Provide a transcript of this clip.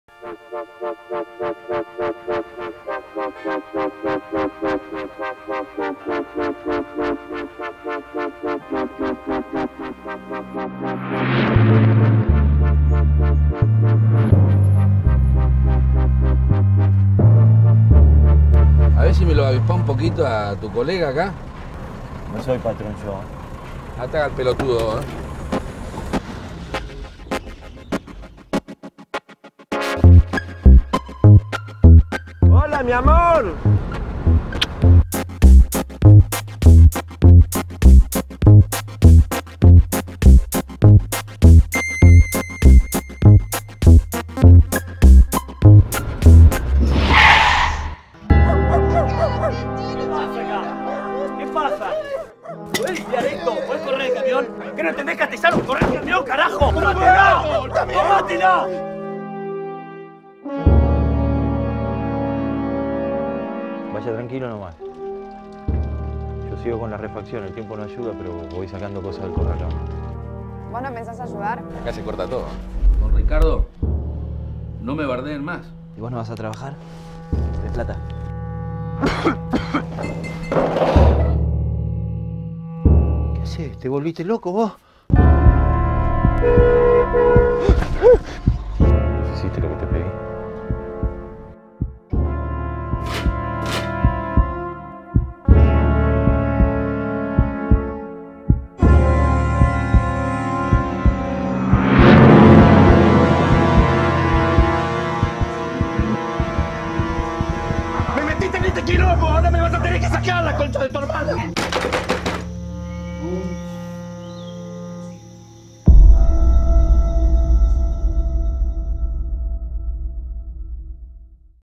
A ver si me lo avispá un poquito a tu colega acá. No soy patrón yo. Ataca al pelotudo, ¿eh? ¡Hola, mi amor! ¿Qué pasa? ¿Puedes limpiar esto? ¿Puedes correr el camión? ¿Qué no entendés, Castellano? ¡Corre el camión, carajo! ¡Tómatela! ¡Tómatela! Vaya tranquilo nomás. Yo sigo con la refacción, el tiempo no ayuda, pero voy sacando cosas del corralón. ¿Vos no pensás ayudar? Acá se corta todo. Don Ricardo, no me bardeen más. ¿Y vos no vas a trabajar? ¿De plata? ¿Qué haces? ¿Te volviste loco vos? ¿Hiciste lo que te pedí? ¡Me metiste en este quilombo! ¡Ahora me vas a tener que sacar la concha de tu hermana!